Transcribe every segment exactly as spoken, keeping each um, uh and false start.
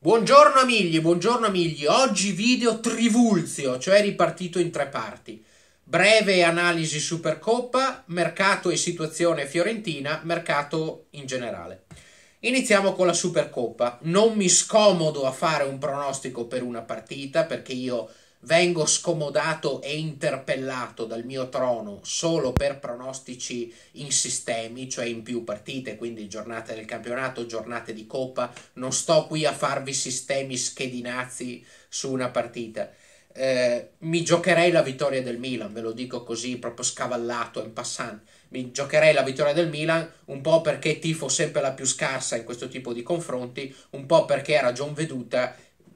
Buongiorno amigli, buongiorno amigli. Oggi video trivulzio, cioè ripartito in tre parti. Breve analisi Supercoppa, mercato e situazione fiorentina, mercato in generale. Iniziamo con la Supercoppa. Non mi scomodo a fare un pronostico per una partita perché io vengo scomodato e interpellato dal mio trono solo per pronostici in sistemi, cioè in più partite, quindi giornate del campionato, giornate di Coppa. Non sto qui a farvi sistemi schedinazzi su una partita. Eh, mi giocherei la vittoria del Milan, ve lo dico così, proprio scavallato, en passant. Mi giocherei la vittoria del Milan un po' perché tifo sempre la più scarsa in questo tipo di confronti, un po' perché era ragion veduta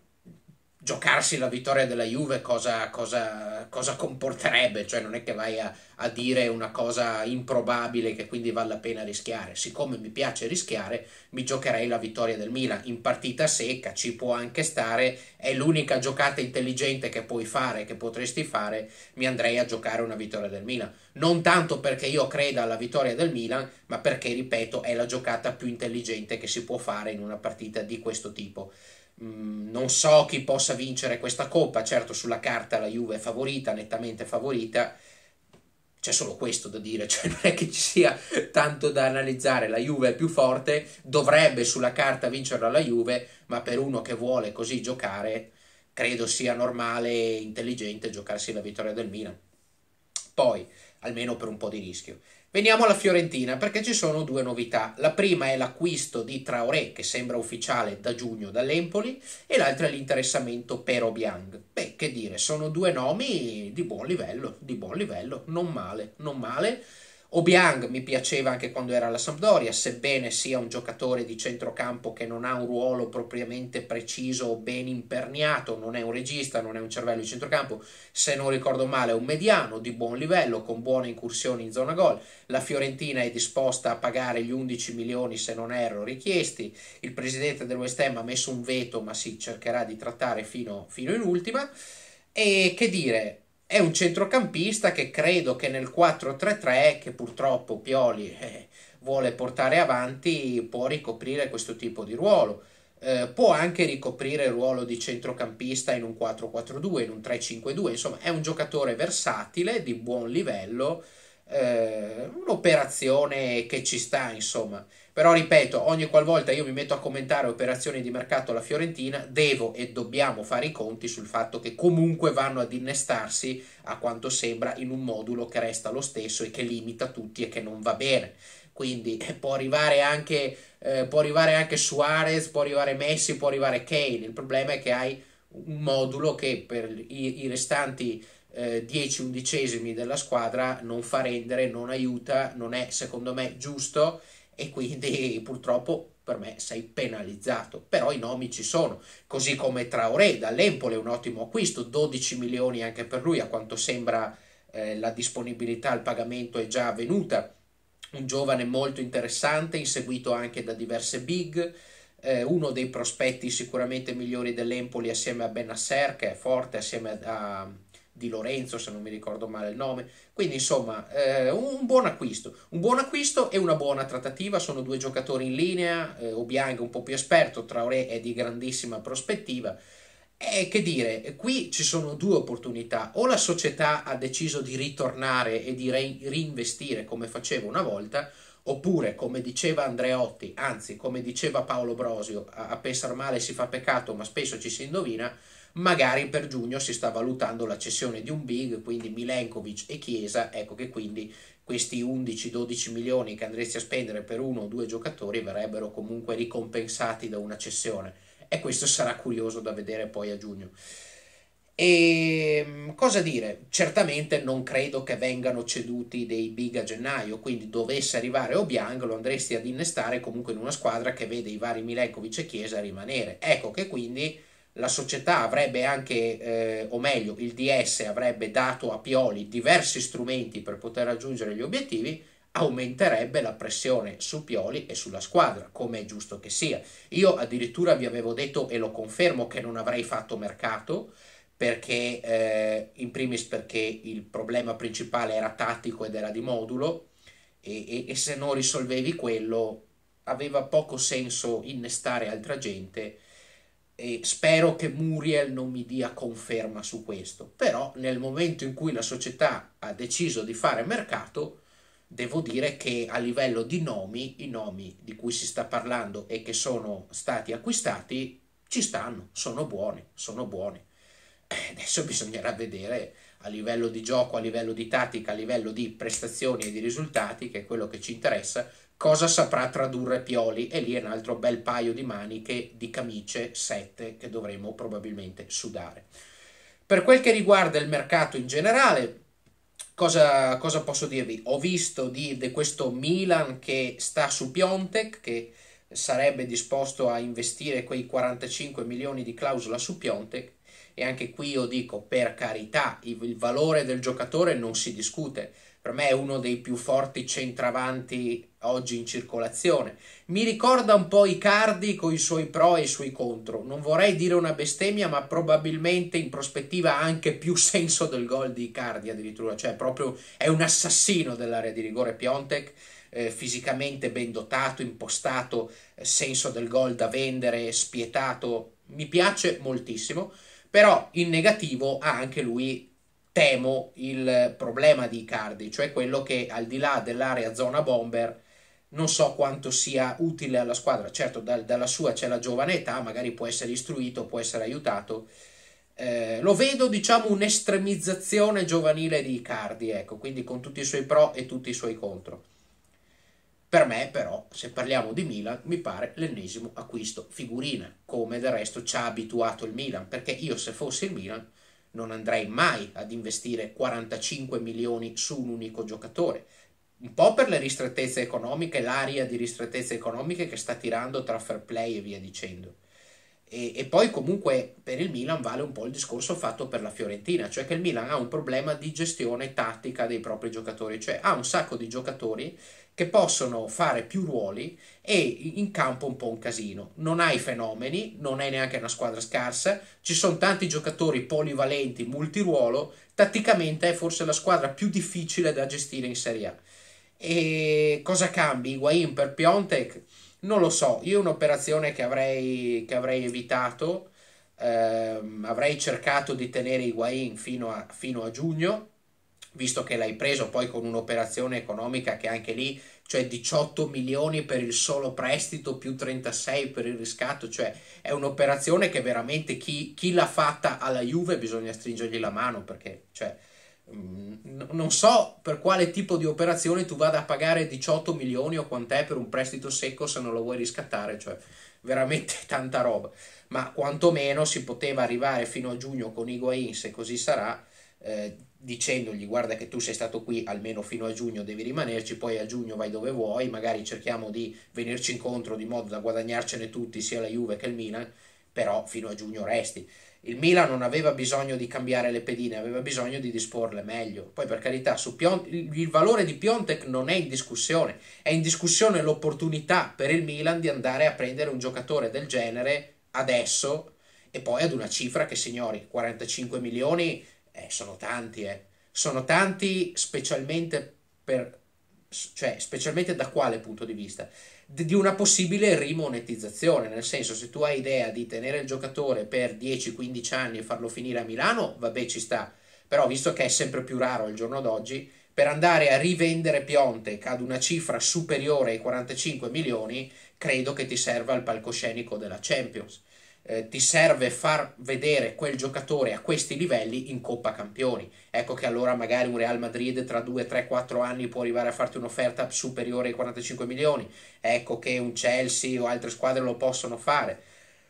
giocarsi la vittoria della Juve cosa, cosa, cosa comporterebbe, cioè non è che vai a, a dire una cosa improbabile che quindi vale la pena rischiare. Siccome mi piace rischiare, mi giocherei la vittoria del Milan in partita secca, ci può anche stare, è l'unica giocata intelligente che puoi fare, che potresti fare, mi andrei a giocare una vittoria del Milan. Non tanto perché io creda alla vittoria del Milan, ma perché, ripeto, è la giocata più intelligente che si può fare in una partita di questo tipo. Non so chi possa vincere questa coppa, certo sulla carta la Juve è favorita, nettamente favorita, c'è solo questo da dire, cioè non è che ci sia tanto da analizzare, la Juve è più forte, dovrebbe sulla carta vincerla la Juve, ma per uno che vuole così giocare, credo sia normale e intelligente giocarsi la vittoria del Milan. Poi, almeno per un po' di rischio. Veniamo alla Fiorentina perché ci sono due novità. La prima è l'acquisto di Traoré, che sembra ufficiale da giugno dall'Empoli, e l'altra è l'interessamento per Obiang. Beh, che dire, sono due nomi di buon livello, di buon livello, non male, non male. Obiang mi piaceva anche quando era alla Sampdoria, sebbene sia un giocatore di centrocampo che non ha un ruolo propriamente preciso o ben imperniato, non è un regista, non è un cervello di centrocampo, se non ricordo male è un mediano di buon livello, con buone incursioni in zona gol. La Fiorentina è disposta a pagare gli undici milioni, se non erro, richiesti. Il presidente del West Ham ha messo un veto, ma si cercherà di trattare fino, fino in ultima. E che dire, è un centrocampista che credo che nel quattro tre tre, che purtroppo Pioli eh, vuole portare avanti, può ricoprire questo tipo di ruolo. Eh, può anche ricoprire il ruolo di centrocampista in un quattro quattro due, in un tre cinque due, insomma è un giocatore versatile, di buon livello, eh, un'operazione che ci sta, insomma. Però ripeto, ogni qualvolta io mi metto a commentare operazioni di mercato alla Fiorentina, devo e dobbiamo fare i conti sul fatto che comunque vanno ad innestarsi, a quanto sembra, in un modulo che resta lo stesso e che limita tutti e che non va bene. Quindi eh, può arrivare anche, eh, può arrivare anche Suarez, può arrivare Messi, può arrivare Kane. Il problema è che hai un modulo che per i, i restanti eh, dieci undicesimi della squadra non fa rendere, non aiuta, non è secondo me giusto e quindi purtroppo per me sei penalizzato. Però i nomi ci sono, così come Traoré dall'Empoli è un ottimo acquisto, dodici milioni anche per lui, a quanto sembra eh, la disponibilità al pagamento è già avvenuta. Un giovane molto interessante, inseguito anche da diverse big, eh, uno dei prospetti sicuramente migliori dell'Empoli assieme a Benasser, che è forte, assieme a, a Di Lorenzo, se non mi ricordo male il nome. Quindi insomma eh, un buon acquisto, un buon acquisto e una buona trattativa. Sono due giocatori in linea, eh, Obiang un po' più esperto, Traoré è di grandissima prospettiva. E che dire, qui ci sono due opportunità: o la società ha deciso di ritornare e di re- reinvestire come faceva una volta, oppure come diceva Andreotti, anzi come diceva Paolo Brosio, a, a pensar male si fa peccato ma spesso ci si indovina, magari per giugno si sta valutando la cessione di un big, quindi Milenkovic e Chiesa. Ecco che quindi questi undici dodici milioni che andresti a spendere per uno o due giocatori verrebbero comunque ricompensati da una cessione, e questo sarà curioso da vedere poi a giugno. E cosa dire? Certamente non credo che vengano ceduti dei big a gennaio, quindi dovesse arrivare Obiang lo andresti ad innestare comunque in una squadra che vede i vari Milenkovic e Chiesa rimanere. Ecco che quindi la società avrebbe anche, eh, o meglio, il D S avrebbe dato a Pioli diversi strumenti per poter raggiungere gli obiettivi, aumenterebbe la pressione su Pioli e sulla squadra, come è giusto che sia. Io addirittura vi avevo detto, e lo confermo, che non avrei fatto mercato, perché eh, in primis perché il problema principale era tattico ed era di modulo, e, e, e se non risolvevi quello aveva poco senso innestare altra gente. e spero che Muriel non mi dia conferma su questo, però nel momento in cui la società ha deciso di fare mercato, devo dire che a livello di nomi, i nomi di cui si sta parlando e che sono stati acquistati ci stanno, sono buoni, sono buoni. Eh, adesso bisognerà vedere a livello di gioco, a livello di tattica, a livello di prestazioni e di risultati, che è quello che ci interessa, cosa saprà tradurre Pioli, e lì è un altro bel paio di maniche di camicie, sette, che dovremo probabilmente sudare. Per quel che riguarda il mercato in generale, cosa, cosa posso dirvi? Ho visto di, di questo Milan che sta su Piontek, che sarebbe disposto a investire quei quarantacinque milioni di clausola su Piontek, e anche qui io dico, per carità, il valore del giocatore non si discute. Per me è uno dei più forti centravanti oggi in circolazione. Mi ricorda un po' Icardi con i suoi pro e i suoi contro. Non vorrei dire una bestemmia, ma probabilmente in prospettiva ha anche più senso del gol di Icardi addirittura. Cioè proprio è un assassino dell'area di rigore Piontek, eh, fisicamente ben dotato, impostato, eh, senso del gol da vendere, spietato. Mi piace moltissimo, però in negativo ha anche lui, temo, il problema di Icardi, cioè quello che al di là dell'area zona bomber non so quanto sia utile alla squadra. Certo, da, dalla sua c'è la giovane età, magari può essere istruito, può essere aiutato. Eh, lo vedo, diciamo, un'estremizzazione giovanile di Icardi, ecco, quindi con tutti i suoi pro e tutti i suoi contro. Per me, però, se parliamo di Milan, mi pare l'ennesimo acquisto figurina, come del resto ci ha abituato il Milan, perché io, se fossi il Milan, non andrei mai ad investire quarantacinque milioni su un unico giocatore, un po' per le ristrettezze economiche, l'aria di ristrettezze economiche che sta tirando tra fair play e via dicendo. E, e poi comunque per il Milan vale un po' il discorso fatto per la Fiorentina, cioè che il Milan ha un problema di gestione tattica dei propri giocatori, cioè ha un sacco di giocatori che possono fare più ruoli e in campo un po' un casino. Non hai fenomeni, non hai neanche una squadra scarsa, ci sono tanti giocatori polivalenti, multiruolo, tatticamente è forse la squadra più difficile da gestire in Serie A. E cosa cambi? Higuain per Piontek? Non lo so, io è un'operazione che avrei, che avrei evitato, ehm, avrei cercato di tenere Higuain fino a, fino a giugno, visto che l'hai preso poi con un'operazione economica che anche lì, cioè diciotto milioni per il solo prestito più trentasei per il riscatto, cioè è un'operazione che veramente chi, chi l'ha fatta alla Juve bisogna stringergli la mano, perché cioè, mh, non so per quale tipo di operazione tu vada a pagare diciotto milioni o quant'è per un prestito secco se non lo vuoi riscattare, cioè veramente tanta roba, ma quantomeno si poteva arrivare fino a giugno con Higuain, se così sarà, eh, dicendogli guarda che tu sei stato qui almeno fino a giugno, devi rimanerci, poi a giugno vai dove vuoi, magari cerchiamo di venirci incontro di modo da guadagnarcene tutti, sia la Juve che il Milan, però fino a giugno resti. Il Milan non aveva bisogno di cambiare le pedine, aveva bisogno di disporle meglio. Poi per carità, su Piont- il valore di Piontek non è in discussione, è in discussione l'opportunità per il Milan di andare a prendere un giocatore del genere adesso, e poi ad una cifra che, signori, quarantacinque milioni eh, sono tanti, eh. Sono tanti specialmente per, cioè, specialmente da quale punto di vista? Di una possibile rimonetizzazione, nel senso, se tu hai idea di tenere il giocatore per dieci quindici anni e farlo finire a Milano, vabbè, ci sta, però visto che è sempre più raro al giorno d'oggi, per andare a rivendere Piontek ad una cifra superiore ai quarantacinque milioni, credo che ti serva il palcoscenico della Champions. Eh, ti serve far vedere quel giocatore a questi livelli in Coppa Campioni. Ecco che allora magari un Real Madrid tra due, tre, quattro anni può arrivare a farti un'offerta superiore ai quarantacinque milioni. Ecco che un Chelsea o altre squadre lo possono fare.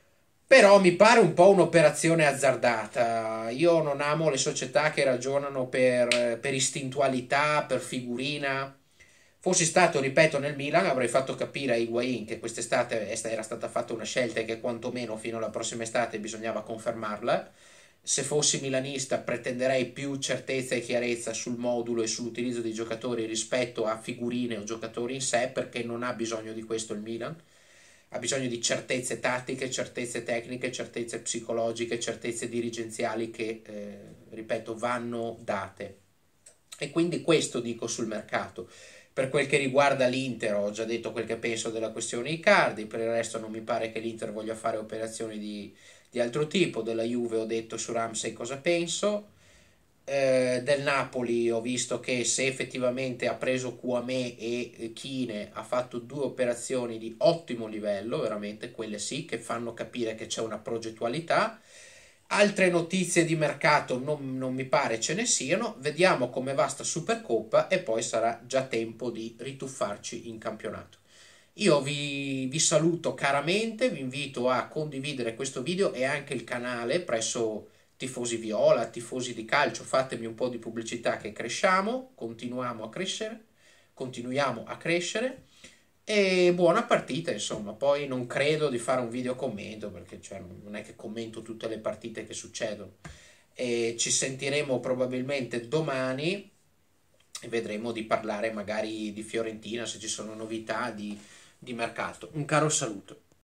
Però mi pare un po' un'operazione azzardata. Io non amo le società che ragionano per, per istintualità, per figurina. Fossi stato, ripeto, nel Milan, avrei fatto capire a Higuain che quest'estate era stata fatta una scelta e che quantomeno fino alla prossima estate bisognava confermarla. Se fossi milanista pretenderei più certezza e chiarezza sul modulo e sull'utilizzo dei giocatori rispetto a figurine o giocatori in sé, perché non ha bisogno di questo il Milan. Ha bisogno di certezze tattiche, certezze tecniche, certezze psicologiche, certezze dirigenziali che, eh, ripeto, vanno date. E quindi questo dico sul mercato. Per quel che riguarda l'Inter, ho già detto quel che penso della questione Icardi, per il resto non mi pare che l'Inter voglia fare operazioni di, di altro tipo. Della Juve ho detto su Ramsey cosa penso. Eh, del Napoli ho visto che se effettivamente ha preso Kouamé e Kine ha fatto due operazioni di ottimo livello, veramente quelle sì, che fanno capire che c'è una progettualità. Altre notizie di mercato non, non mi pare ce ne siano. Vediamo come va sta Supercoppa e poi sarà già tempo di rituffarci in campionato. Io vi, vi saluto caramente, vi invito a condividere questo video e anche il canale presso Tifosi Viola, Tifosi di Calcio. Fatemi un po' di pubblicità che cresciamo, continuiamo a crescere, continuiamo a crescere. E buona partita, insomma. Poi non credo di fare un video commento perché cioè, non è che commento tutte le partite che succedono. E ci sentiremo probabilmente domani e vedremo di parlare magari di Fiorentina se ci sono novità di, di mercato. Un caro saluto.